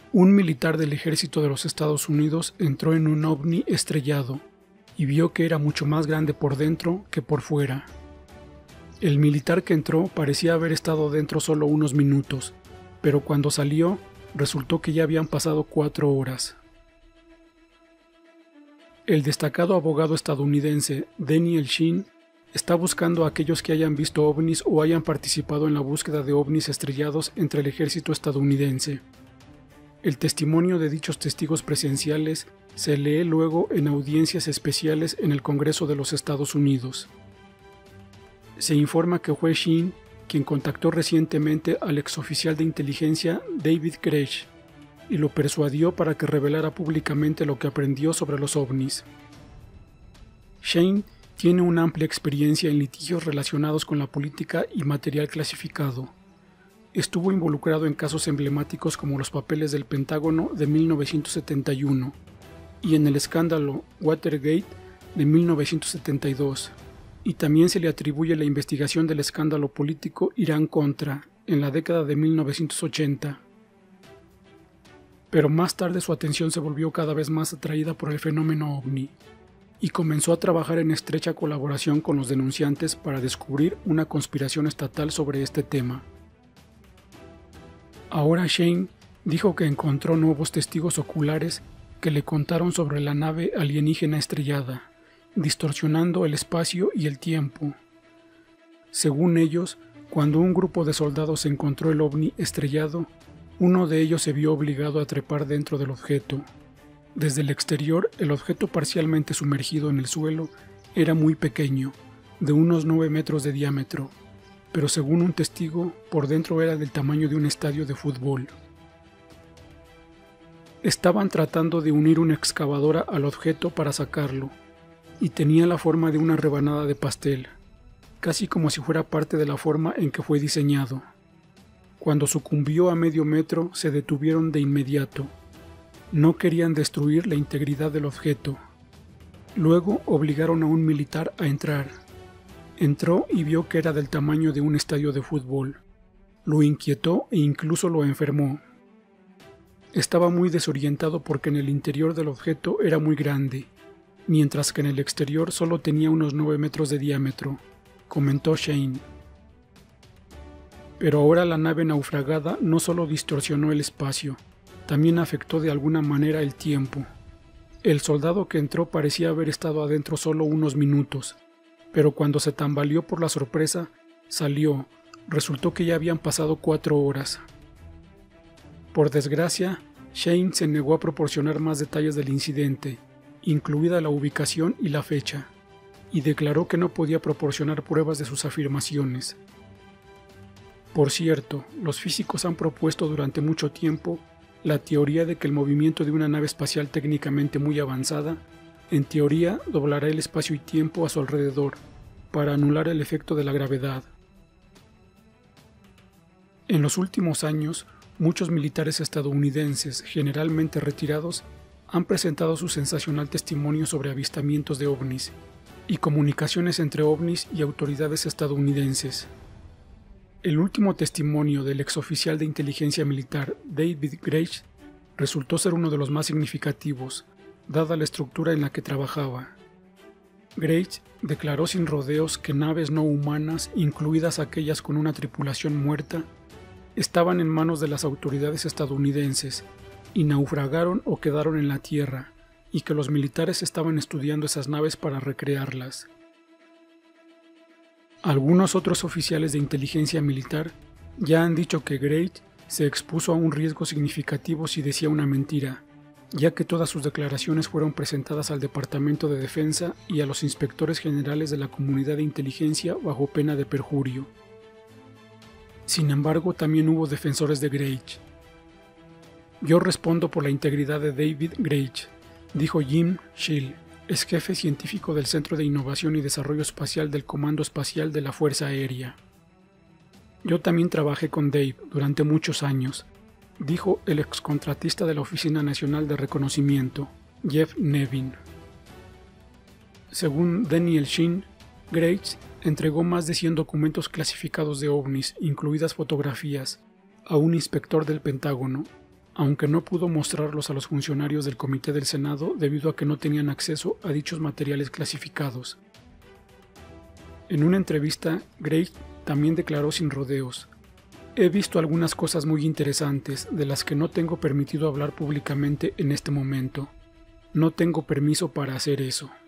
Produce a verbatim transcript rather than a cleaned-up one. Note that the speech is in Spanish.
Un militar del ejército de los Estados Unidos entró en un ovni estrellado y vio que era mucho más grande por dentro que por fuera. El militar que entró parecía haber estado dentro solo unos minutos, pero cuando salió, resultó que ya habían pasado cuatro horas. El destacado abogado estadounidense Daniel Sheen está buscando a aquellos que hayan visto ovnis o hayan participado en la búsqueda de ovnis estrellados entre el ejército estadounidense. El testimonio de dichos testigos presenciales se lee luego en audiencias especiales en el Congreso de los Estados Unidos. Se informa que fue Sheen quien contactó recientemente al exoficial de inteligencia David Grusch y lo persuadió para que revelara públicamente lo que aprendió sobre los ovnis. Sheen tiene una amplia experiencia en litigios relacionados con la política y material clasificado. Estuvo involucrado en casos emblemáticos como los papeles del Pentágono de mil novecientos setenta y uno y en el escándalo Watergate de mil novecientos setenta y dos, y también se le atribuye la investigación del escándalo político Irán-Contra en la década de mil novecientos ochenta. Pero más tarde su atención se volvió cada vez más atraída por el fenómeno ovni, y comenzó a trabajar en estrecha colaboración con los denunciantes para descubrir una conspiración estatal sobre este tema. Ahora Sheen dijo que encontró nuevos testigos oculares que le contaron sobre la nave alienígena estrellada, distorsionando el espacio y el tiempo. Según ellos, cuando un grupo de soldados encontró el ovni estrellado, uno de ellos se vio obligado a trepar dentro del objeto. Desde el exterior, el objeto parcialmente sumergido en el suelo era muy pequeño, de unos nueve metros de diámetro, pero según un testigo, por dentro era del tamaño de un estadio de fútbol. Estaban tratando de unir una excavadora al objeto para sacarlo, y tenía la forma de una rebanada de pastel, casi como si fuera parte de la forma en que fue diseñado. Cuando sucumbió a medio metro, se detuvieron de inmediato. No querían destruir la integridad del objeto. Luego obligaron a un militar a entrar. Entró y vio que era del tamaño de un estadio de fútbol. Lo inquietó e incluso lo enfermó. Estaba muy desorientado porque en el interior del objeto era muy grande, mientras que en el exterior solo tenía unos nueve metros de diámetro, comentó Sheen. Pero ahora la nave naufragada no solo distorsionó el espacio, también afectó de alguna manera el tiempo. El soldado que entró parecía haber estado adentro solo unos minutos, pero cuando se tambaleó por la sorpresa, salió. Resultó que ya habían pasado cuatro horas. Por desgracia, Sheen se negó a proporcionar más detalles del incidente, incluida la ubicación y la fecha, y declaró que no podía proporcionar pruebas de sus afirmaciones. Por cierto, los físicos han propuesto durante mucho tiempo la teoría de que el movimiento de una nave espacial técnicamente muy avanzada, en teoría, doblará el espacio y tiempo a su alrededor, para anular el efecto de la gravedad. En los últimos años, muchos militares estadounidenses, generalmente retirados, han presentado su sensacional testimonio sobre avistamientos de ovnis y comunicaciones entre ovnis y autoridades estadounidenses. El último testimonio del exoficial de inteligencia militar David Grusch resultó ser uno de los más significativos, dada la estructura en la que trabajaba. Grusch declaró sin rodeos que naves no humanas, incluidas aquellas con una tripulación muerta, estaban en manos de las autoridades estadounidenses y naufragaron o quedaron en la tierra, y que los militares estaban estudiando esas naves para recrearlas. Algunos otros oficiales de inteligencia militar ya han dicho que Grusch se expuso a un riesgo significativo si decía una mentira, ya que todas sus declaraciones fueron presentadas al Departamento de Defensa y a los inspectores generales de la comunidad de inteligencia bajo pena de perjurio. Sin embargo, también hubo defensores de Grusch. Yo respondo por la integridad de David Grusch, dijo Jim Scheel, ex jefe científico del Centro de Innovación y Desarrollo Espacial del Comando Espacial de la Fuerza Aérea. Yo también trabajé con Dave durante muchos años, dijo el excontratista de la Oficina Nacional de Reconocimiento, Jeff Nevin. Según Daniel Sheen, Grusch entregó más de cien documentos clasificados de ovnis, incluidas fotografías, a un inspector del Pentágono, aunque no pudo mostrarlos a los funcionarios del Comité del Senado debido a que no tenían acceso a dichos materiales clasificados. En una entrevista, Gray también declaró sin rodeos: «He visto algunas cosas muy interesantes de las que no tengo permitido hablar públicamente en este momento. No tengo permiso para hacer eso».